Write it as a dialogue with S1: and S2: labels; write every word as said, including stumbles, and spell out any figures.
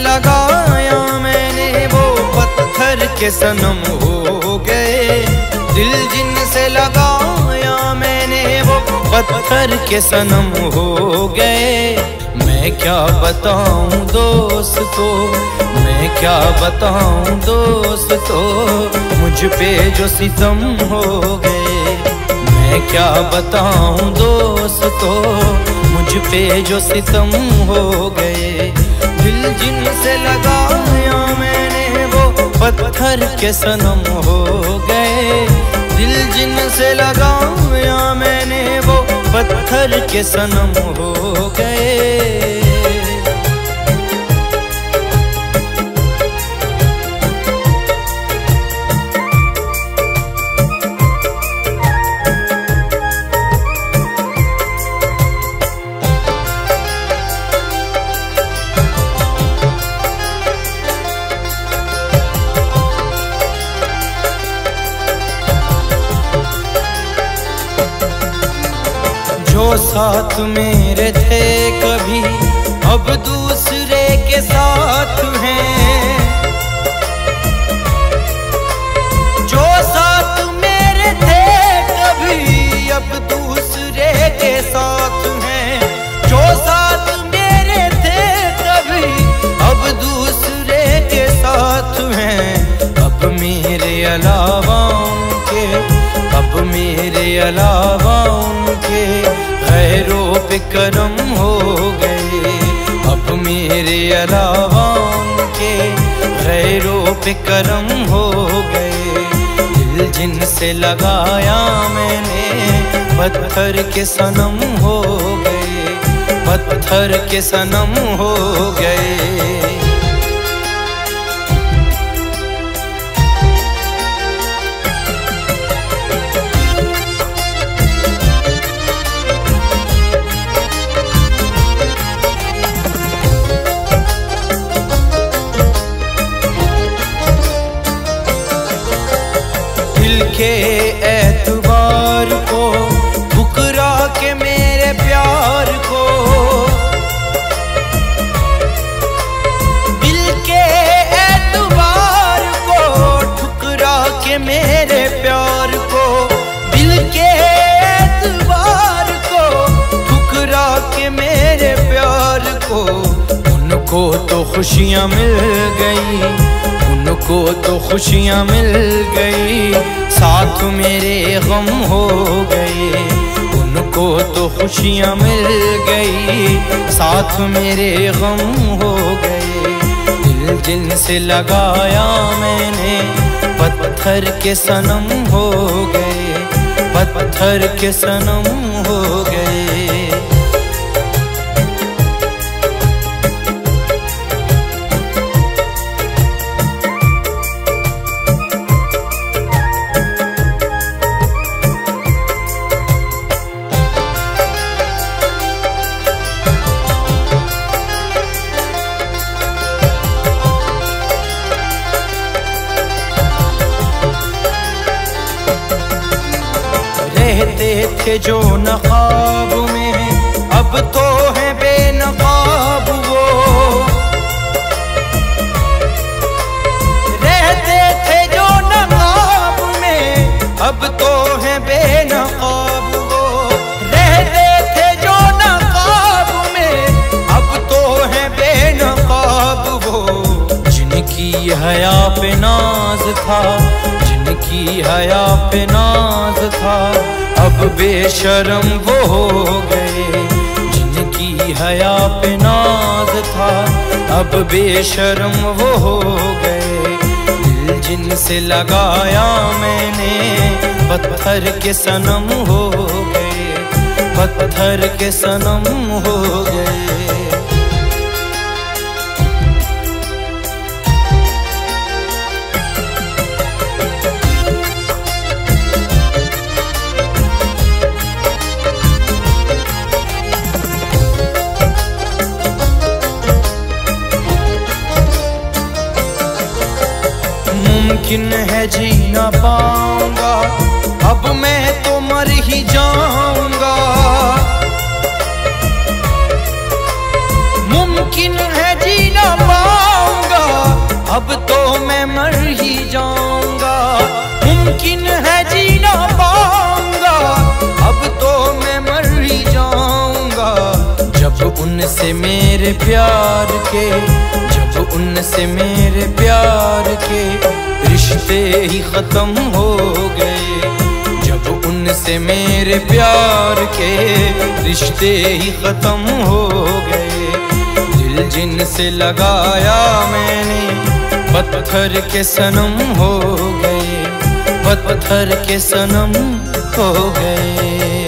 S1: लगाया मैंने वो पत्थर के सनम हो गए। दिल जिनसे लगाया मैंने वो पत्थर के सनम हो गए। मैं क्या बताऊं दोस्तों, मैं क्या बताऊं दोस्तों, मुझ पे जो सितम हो गए। मैं क्या बताऊं दोस्तों, मुझ पे जो सितम हो गए। दिल जिनसे लगाया मैंने वो पत्थर के सनम हो गए। दिल जिनसे लगाया मैंने वो पत्थर के सनम हो गए। जो साथ मेरे थे कभी अब दूसरे के साथ हैं। जो साथ मेरे थे कभी अब दूसरे के साथ हैं। जो साथ मेरे थे कभी अब दूसरे के साथ हैं। अब मेरे अलावा उनके, अब मेरे अलावा उनके गैरों पे करम हो गए। अब मेरे अलावा उनके गैरों पे करम हो गए। दिल जिनसे लगाया मैंने पत्थर के सनम हो गए। पत्थर के सनम हो गए। दिल के एतबार को ठुकरा के मेरे प्यार को, दिल के एतबार को ठुकरा के मेरे प्यार को, दिल के एतबार को ठुकरा के मेरे प्यार को। उनको तो खुशियाँ मिल गई, उनको तो खुशियाँ मिल गई, साथ मेरे गम हो गए। उनको तो खुशियाँ मिल गई, साथ मेरे गम हो गए। दिल जिनसे लगाया मैंने पत्थर के सनम हो गए। पत्थर के सनम हो गए। रहते थे जो नकाब में अब तो है बेनकाब वो। रहते थे जो नकाब में अब तो है बेनकाब वो। रहते थे जो नकाब में अब तो है बेनकाब वो। जिनकी हया पे नाज था, जिनकी हया पे नाज था, अब बेशरम वो हो गए। जिनकी हया पे नाज था, अब बेशरम वो हो गए। दिल जिनसे लगाया मैंने पत्थर के सनम हो गए। पत्थर के सनम हो गए। मुमकिन है जी ना पाऊंगा, अब मैं तो मर ही जाऊंगा। मुमकिन है जी ना पाऊंगा, उनसे मेरे प्यार के, जब उनसे मेरे प्यार के रिश्ते ही खत्म हो गए, जब उनसे मेरे प्यार के रिश्ते ही खत्म हो गए। दिल जिनसे लगाया मैंने पत्थर के सनम हो गए, पत्थर के सनम हो गए।